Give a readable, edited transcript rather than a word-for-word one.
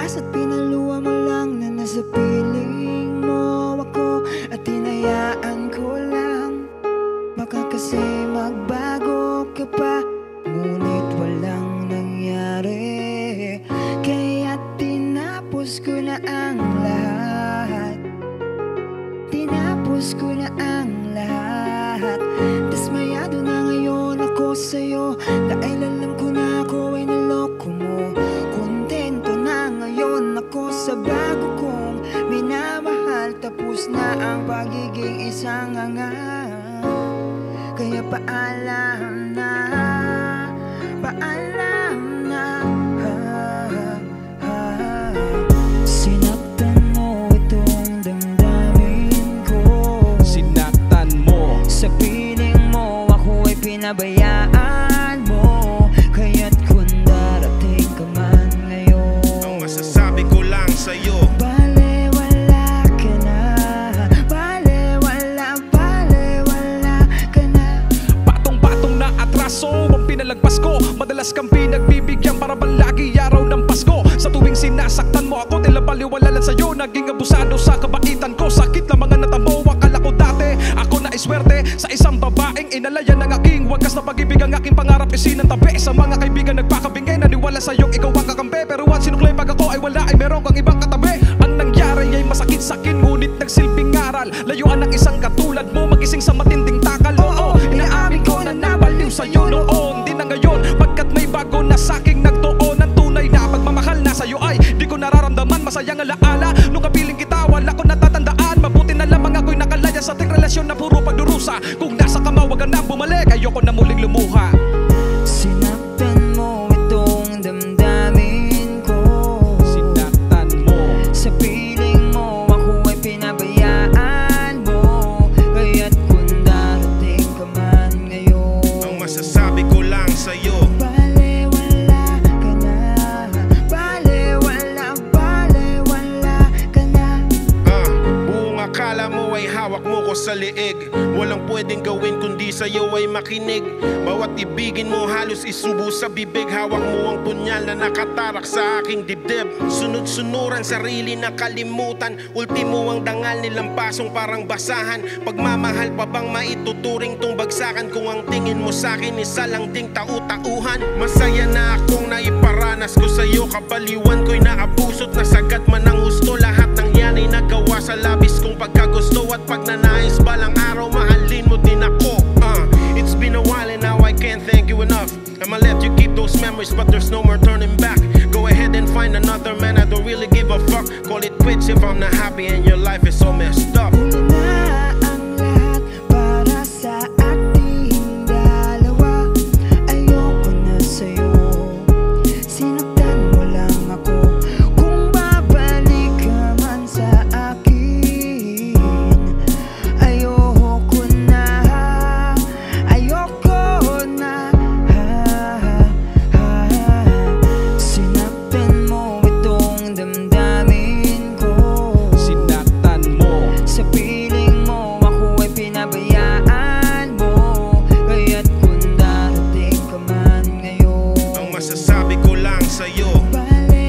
tinaas at pinaluwa mo lang na nasa piling mo ako. At tinayaan ko lang, baka kasi magbago ka pa, ngunit walang nangyari. Kaya tinapos ko na ang lahat, tinapos ko na ang lahat. Dismayado na ngayon ako sa'yo, dahil alam ko na ako ay naloko mo. Kontento na ngayon ako sa bago kong minamahal. Tapos na ang pagiging isang hanga. Kaya paalam na, paalam na. Sinaktan mo itong damdamin ko, sinaktan mo sa piling mo ako ay pinabayaan mo. Kaya't kung darating ka man ngayon, ang masasabi ko lang sa'yo, balewala ka na, balewala, balewala ka na. patong-patong na atraso ang pinalagpas ko. Madalas kang pinagbibigyan para bang lagi araw ng Pasko. Sa tuwing sinasaktan mo ako, tila baliwala lang sa'yo. Naging abusado sa kabaitan ko, sakit lang mga natamo. Akala ko dati ako na iswerte sa isang babaeng inalayan ng aking wagas na pag-ibig. Ang aking pangarap isinantabi sa mga kaibigan nagpakabingay. Naniwala sa'yong ikaw ang kakampi, pero ang sinuklay pag ako ay wala, ay meron kang ibang katabi. Ang nangyari ay masakit sa'kin, ngunit nagsilbing aral. Layuan ng isang katulad mo, magising sa matinding takal. Oo, inaamin ko na nabaliw sa'yo noon, di na ngayon, pagkat may bago na sa'king nagtuon. Ang tunay na pagmamahal na sa'yo ay di ko nararamdaman. Masayang alaala, nung kapiling kita wala ko natatandaan. Mabuti na lamang ako'y nakalaya sa ating relasyon na puro pagdurusa. Kung nasa kama wag ka na bumalik, ayoko na muling lumuha. Sinaktan mo itong damdamin ko, Sinaktan mo sa piling mo ako ay pinabayaan mo. Kaya't kung darating ka man ngayon, ang masasabi ko lang sa'yo, balewala ka na, balewala, balewala ka na. buong akala mo ay hawak mo ko sa liig. Walang pwedeng gawin kundi sa'yo ay makinig. Bawat ibigin mo halos isubo sa bibig. Hawak mo ang punyal na nakatarak sa aking dibdib. Sunod-sunuran, sarili na kalimutan. Ultimo ang dangal nilang pasong parang basahan. Pagmamahal pa bang maituturing tong bagsakan? Kung ang tingin mo sa'kin isa lang ding tau-tauhan. Masaya na akong naiparanas ko sa'yo. Kabaliwan ko'y naabusot na sagat man ang gusto. Lahat ng yan ay nagawa sa labis kong pagkagusto. At pag nanais balang araw mahalin mo din ako. It's been a while and now I can't thank you enough. I'ma let you keep those memories, but there's no more turning back. Go ahead and find another man, I don't really give a fuck. Call it quits if I'm not happy and your life is so messed up. Huli na ang lahat para sa ating dalawa. Ayoko na sa'yo, sinaktan mo lang ako. Kung babalik ka man sa akin, ayoko na, ayoko na. Sinaktan mo itong damdamin ko, sinaktan mo sa piling mo ako ay pinabayaan mo. Kaya't kung darating ka man ngayon, Ang masasabi ko lang sa'yo, bale